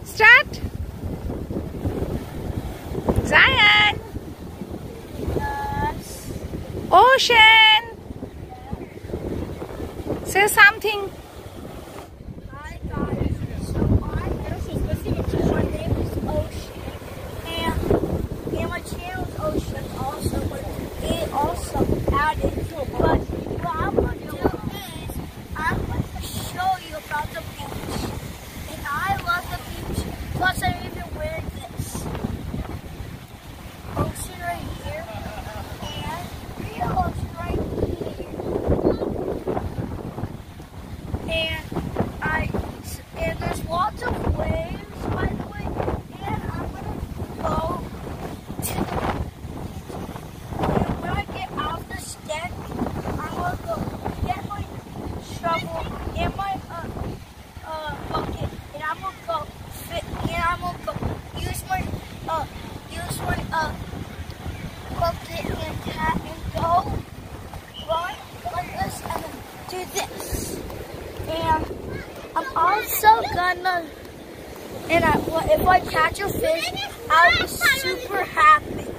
Start. Zion. Yes. Ocean. Say something. Hi guys. So my name is Ocean, and my channel is Ocean also, but it also added. But what I'm gonna do is I'm gonna show you about the beach, and I love the beach. Plus, I even wear this ocean right here, and real ocean right here, and there's lots of waves, by the way, and I'm gonna go to, and when I get off this deck, I'm gonna go get my shovel and my bucket, and I'm gonna go use my bucket and hat and go run like this and then do this. And I'm also gonna, if I catch a fish, I'll be super happy.